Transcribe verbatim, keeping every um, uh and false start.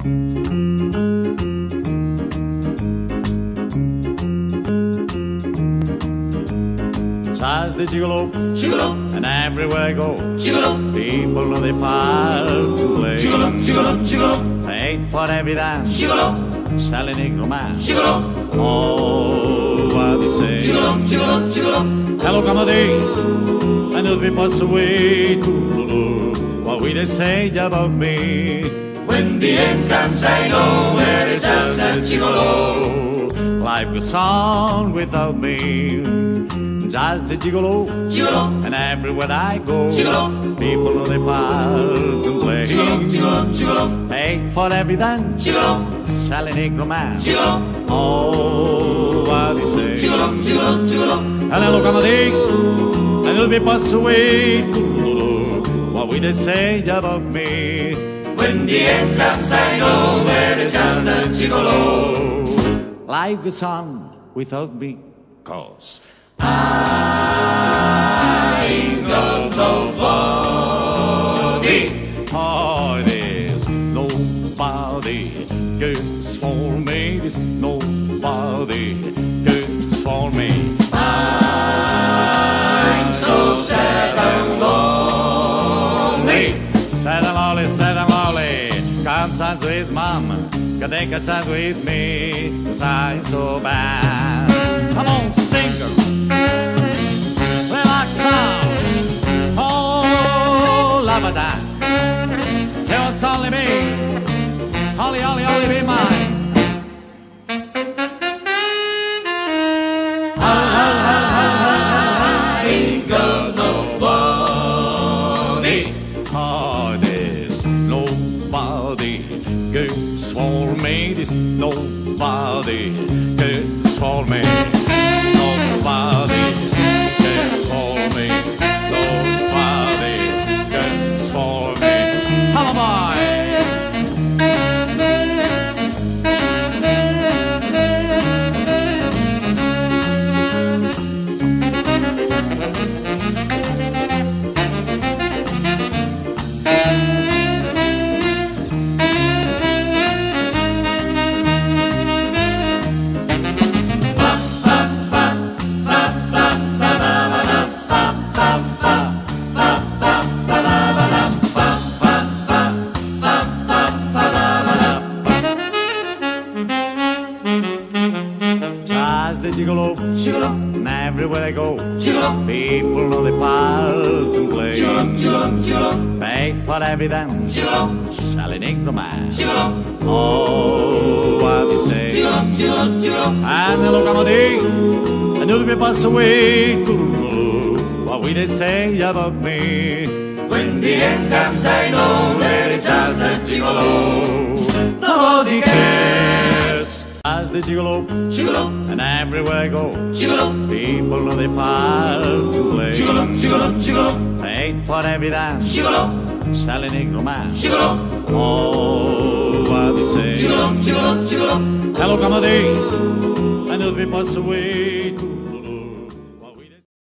As the gigolo, Gigolo, and everywhere I go, gigolo, people know they part to play. gigolo, gigolo, gigolo, Paid for every dance, gigolo, selling romance. gigolo, Oh, what do you say? gigolo, gigolo, gigolo. Hello, come on, day, and it'll be pass away to what will they say about me? When the ends dance, I know where it's just a gigolo. Life goes on without me. Just the gigolo, Gigolo, and everywhere I go, Gigolo. people know they part and play. gigolo, gigolo, gigolo, Paid for every dance, gigolo, selling romance. gigolo, Oh, what do you say? gigolo, gigolo, gigolo. Hello, come on, day, and it'll be pass away. What will they say about me? When the ends dance, I know where it's just a gigolo. Life goes on without me, cause I ain't got nobody. oh, there's nobody good for me. There's nobody good for me. I'm so sad and lonely. Sad and lonely, sad and lonely. Can't stand with mom, can't take a chance with me, 'cause I'm so bad. Come on, singer, relax now. Oh, love that. It was only me, only, only, only be mine. I ain't got nobody. Oh, there's nobody good for me. There's nobody good for me. Nobody good for me. Nobody good for me. Hello, boy. Just the gigolo, Gigolo, and everywhere I go, gigolo, people know they part and play. gigolo, gigolo, gigolo, Paid for every dance, gigolo, selling romance. gigolo, Oh, what do you say? gigolo, gigolo, gigolo. And hello, come on, day, and you'll be passed away. What will they say about me? When the ends dance, I know that it's just a gigolo. Nobody cares. As the gigolo, Gigolo, and everywhere I go, gigolo, people know they part to play. gigolo, gigolo, gigolo, Paid for every dance, gigolo, selling romance. gigolo, Oh, what do you say? gigolo, gigolo, gigolo. Hello, come on, day, and you'll be passed away.